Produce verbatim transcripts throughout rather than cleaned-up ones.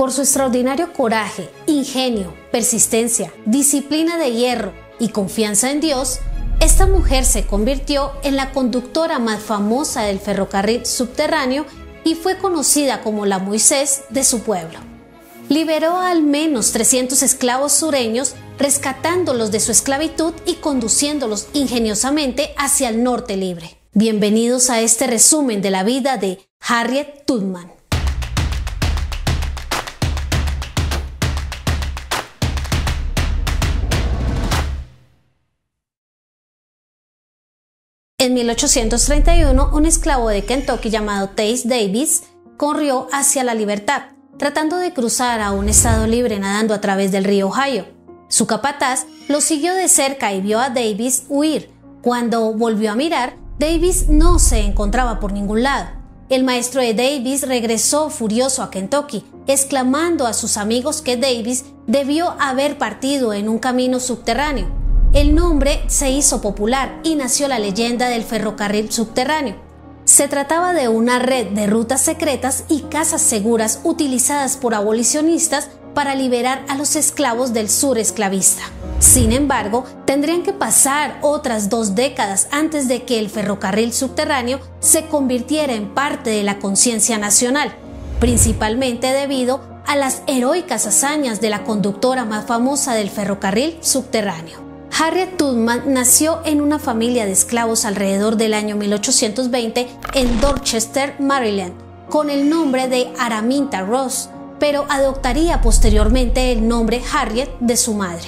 Por su extraordinario coraje, ingenio, persistencia, disciplina de hierro y confianza en Dios, esta mujer se convirtió en la conductora más famosa del ferrocarril subterráneo y fue conocida como la Moisés de su pueblo. Liberó a al menos trescientos esclavos sureños, rescatándolos de su esclavitud y conduciéndolos ingeniosamente hacia el norte libre. Bienvenidos a este resumen de la vida de Harriet Tubman. En mil ochocientos treinta y uno, un esclavo de Kentucky llamado Tace Davis corrió hacia la libertad, tratando de cruzar a un estado libre nadando a través del río Ohio. Su capataz lo siguió de cerca y vio a Davis huir. Cuando volvió a mirar, Davis no se encontraba por ningún lado. El maestro de Davis regresó furioso a Kentucky, exclamando a sus amigos que Davis debió haber partido en un camino subterráneo. El nombre se hizo popular y nació la leyenda del ferrocarril subterráneo. Se trataba de una red de rutas secretas y casas seguras utilizadas por abolicionistas para liberar a los esclavos del sur esclavista. Sin embargo, tendrían que pasar otras dos décadas antes de que el ferrocarril subterráneo se convirtiera en parte de la conciencia nacional, principalmente debido a las heroicas hazañas de la conductora más famosa del ferrocarril subterráneo. Harriet Tubman nació en una familia de esclavos alrededor del año mil ochocientos veinte en Dorchester, Maryland, con el nombre de Araminta Ross, pero adoptaría posteriormente el nombre Harriet de su madre.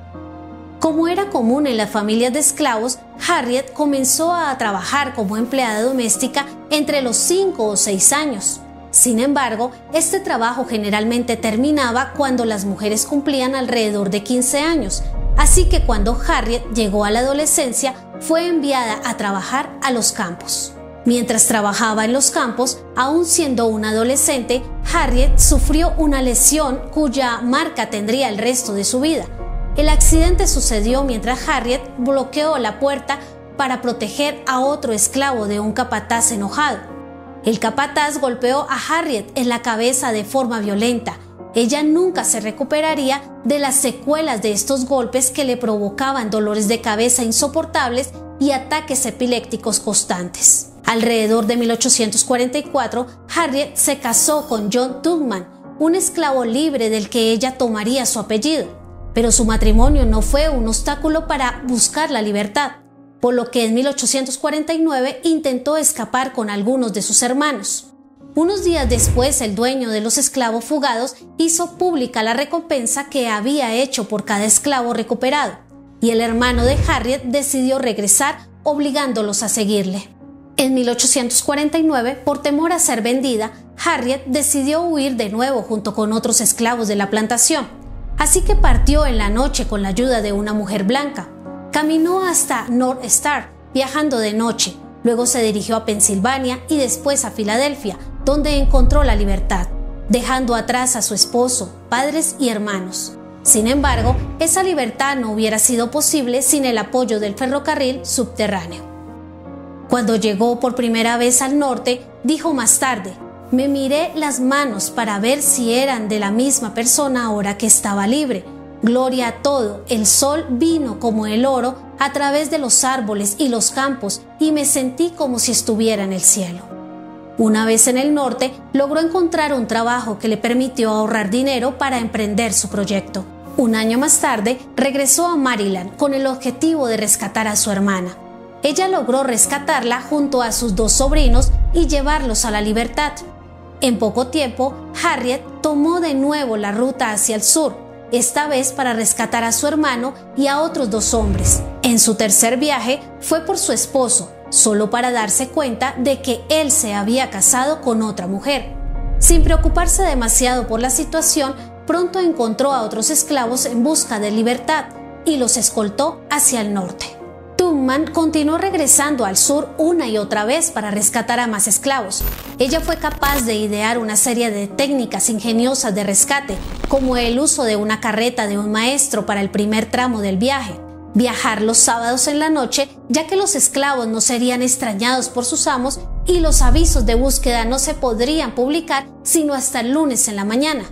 Como era común en las familias de esclavos, Harriet comenzó a trabajar como empleada doméstica entre los cinco o seis años. Sin embargo, este trabajo generalmente terminaba cuando las mujeres cumplían alrededor de quince años, así que cuando Harriet llegó a la adolescencia, fue enviada a trabajar a los campos. Mientras trabajaba en los campos, aún siendo una adolescente, Harriet sufrió una lesión cuya marca tendría el resto de su vida. El accidente sucedió mientras Harriet bloqueó la puerta para proteger a otro esclavo de un capataz enojado. El capataz golpeó a Harriet en la cabeza de forma violenta. Ella nunca se recuperaría de las secuelas de estos golpes que le provocaban dolores de cabeza insoportables y ataques epilépticos constantes. Alrededor de mil ochocientos cuarenta y cuatro, Harriet se casó con John Tubman, un esclavo libre del que ella tomaría su apellido, pero su matrimonio no fue un obstáculo para buscar la libertad, por lo que en mil ochocientos cuarenta y nueve intentó escapar con algunos de sus hermanos. Unos días después, el dueño de los esclavos fugados hizo pública la recompensa que había hecho por cada esclavo recuperado, y el hermano de Harriet decidió regresar, obligándolos a seguirle. En mil ochocientos cuarenta y nueve, por temor a ser vendida, Harriet decidió huir de nuevo junto con otros esclavos de la plantación, así que partió en la noche con la ayuda de una mujer blanca. Caminó hasta North Star, viajando de noche, luego se dirigió a Pensilvania y después a Filadelfia, donde encontró la libertad, dejando atrás a su esposo, padres y hermanos. Sin embargo, esa libertad no hubiera sido posible sin el apoyo del ferrocarril subterráneo. Cuando llegó por primera vez al norte, dijo más tarde: «Me miré las manos para ver si eran de la misma persona ahora que estaba libre. Gloria a todo, el sol vino como el oro a través de los árboles y los campos y me sentí como si estuviera en el cielo». Una vez en el norte, logró encontrar un trabajo que le permitió ahorrar dinero para emprender su proyecto. Un año más tarde, regresó a Maryland con el objetivo de rescatar a su hermana. Ella logró rescatarla junto a sus dos sobrinos y llevarlos a la libertad. En poco tiempo, Harriet tomó de nuevo la ruta hacia el sur, esta vez para rescatar a su hermano y a otros dos hombres. En su tercer viaje fue por su esposo, solo para darse cuenta de que él se había casado con otra mujer. Sin preocuparse demasiado por la situación, pronto encontró a otros esclavos en busca de libertad y los escoltó hacia el norte. Tubman continuó regresando al sur una y otra vez para rescatar a más esclavos. Ella fue capaz de idear una serie de técnicas ingeniosas de rescate, como el uso de una carreta de un maestro para el primer tramo del viaje, viajar los sábados en la noche, ya que los esclavos no serían extrañados por sus amos y los avisos de búsqueda no se podrían publicar sino hasta el lunes en la mañana.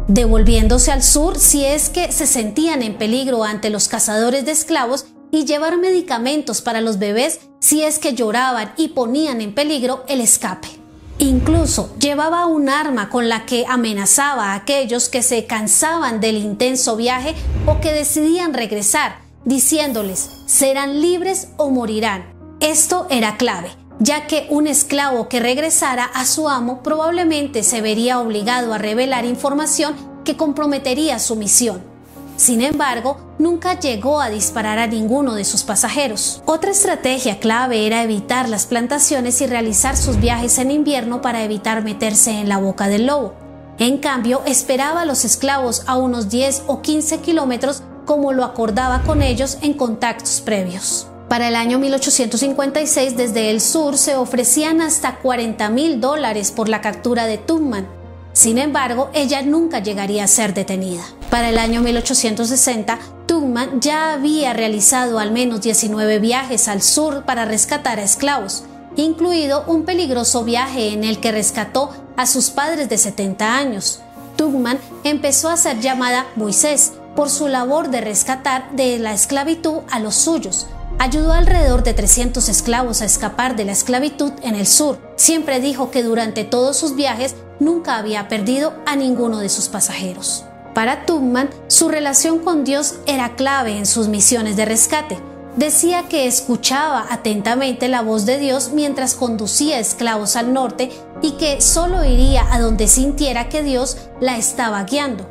devolviéndose al sur si es que se sentían en peligro ante los cazadores de esclavos y llevar medicamentos para los bebés si es que lloraban y ponían en peligro el escape. Incluso llevaba un arma con la que amenazaba a aquellos que se cansaban del intenso viaje o que decidían regresar, diciéndoles serán libres o morirán. Esto era clave, ya que un esclavo que regresara a su amo probablemente se vería obligado a revelar información que comprometería su misión. Sin embargo, nunca llegó a disparar a ninguno de sus pasajeros. Otra estrategia clave era evitar las plantaciones y realizar sus viajes en invierno para evitar meterse en la boca del lobo. En cambio, esperaba a los esclavos a unos diez o quince kilómetros como lo acordaba con ellos en contactos previos. Para el año mil ochocientos cincuenta y seis, desde el sur se ofrecían hasta cuarenta mil dólares por la captura de Tubman. Sin embargo, ella nunca llegaría a ser detenida. Para el año mil ochocientos sesenta, Tubman ya había realizado al menos diecinueve viajes al sur para rescatar a esclavos, incluido un peligroso viaje en el que rescató a sus padres de setenta años. Tubman empezó a ser llamada Moisés por su labor de rescatar de la esclavitud a los suyos. Ayudó a alrededor de trescientos esclavos a escapar de la esclavitud en el sur. Siempre dijo que durante todos sus viajes nunca había perdido a ninguno de sus pasajeros. Para Tubman, su relación con Dios era clave en sus misiones de rescate. Decía que escuchaba atentamente la voz de Dios mientras conducía esclavos al norte y que solo iría a donde sintiera que Dios la estaba guiando.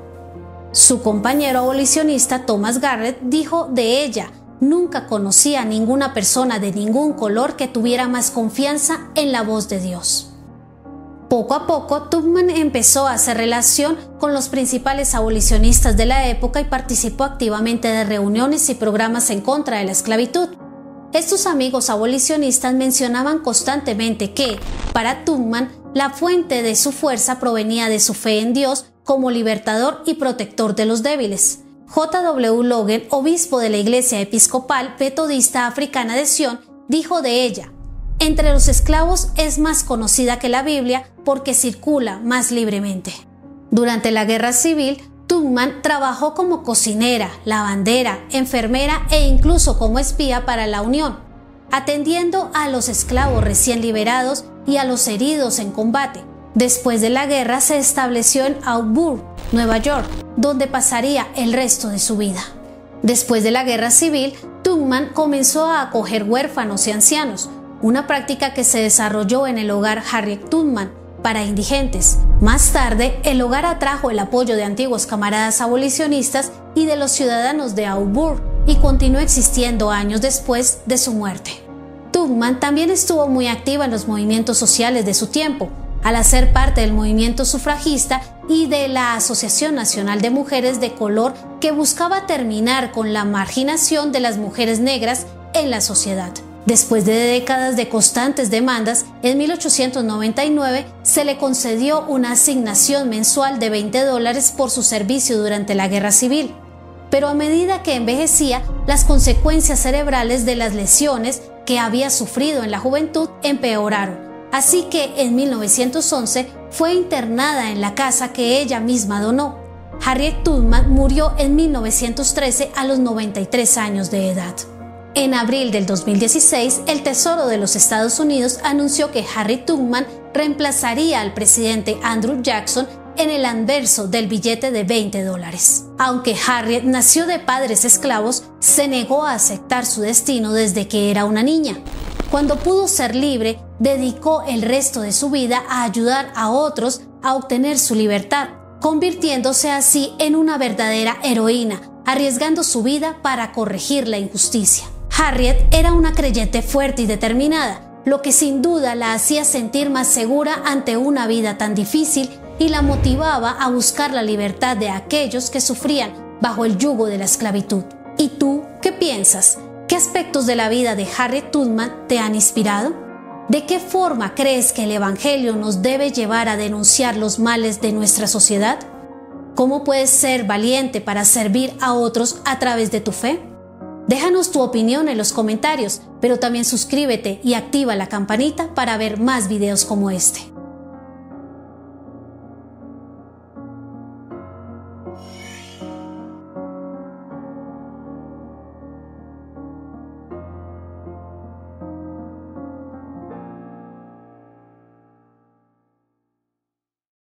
Su compañero abolicionista Thomas Garrett dijo de ella: nunca conocí a ninguna persona de ningún color que tuviera más confianza en la voz de Dios. Poco a poco, Tubman empezó a hacer relación con los principales abolicionistas de la época y participó activamente de reuniones y programas en contra de la esclavitud. Estos amigos abolicionistas mencionaban constantemente que, para Tubman, la fuente de su fuerza provenía de su fe en Dios como libertador y protector de los débiles. J W Logan, obispo de la Iglesia Episcopal Metodista Africana de Sion, dijo de ella: entre los esclavos es más conocida que la Biblia porque circula más libremente. Durante la Guerra Civil, Tubman trabajó como cocinera, lavandera, enfermera e incluso como espía para la Unión, atendiendo a los esclavos recién liberados y a los heridos en combate. Después de la guerra se estableció en Auburn, Nueva York, donde pasaría el resto de su vida. Después de la Guerra Civil, Tubman comenzó a acoger huérfanos y ancianos, una práctica que se desarrolló en el hogar Harriet Tubman para indigentes. Más tarde, el hogar atrajo el apoyo de antiguos camaradas abolicionistas y de los ciudadanos de Auburn y continuó existiendo años después de su muerte. Tubman también estuvo muy activa en los movimientos sociales de su tiempo, al hacer parte del movimiento sufragista y de la Asociación Nacional de Mujeres de Color, que buscaba terminar con la marginación de las mujeres negras en la sociedad. Después de décadas de constantes demandas, en mil ochocientos noventa y nueve se le concedió una asignación mensual de veinte dólares por su servicio durante la Guerra Civil. Pero a medida que envejecía, las consecuencias cerebrales de las lesiones que había sufrido en la juventud empeoraron. Así que en mil novecientos once fue internada en la casa que ella misma donó. Harriet Tubman murió en mil novecientos trece a los noventa y tres años de edad. En abril del dos mil dieciséis, el Tesoro de los Estados Unidos anunció que Harriet Tubman reemplazaría al presidente Andrew Jackson en el anverso del billete de veinte dólares. Aunque Harriet nació de padres esclavos, se negó a aceptar su destino desde que era una niña. Cuando pudo ser libre, dedicó el resto de su vida a ayudar a otros a obtener su libertad, convirtiéndose así en una verdadera heroína, arriesgando su vida para corregir la injusticia. Harriet era una creyente fuerte y determinada, lo que sin duda la hacía sentir más segura ante una vida tan difícil y la motivaba a buscar la libertad de aquellos que sufrían bajo el yugo de la esclavitud. ¿Y tú qué piensas? ¿Qué aspectos de la vida de Harriet Tubman te han inspirado? ¿De qué forma crees que el Evangelio nos debe llevar a denunciar los males de nuestra sociedad? ¿Cómo puedes ser valiente para servir a otros a través de tu fe? Déjanos tu opinión en los comentarios, pero también suscríbete y activa la campanita para ver más videos como este.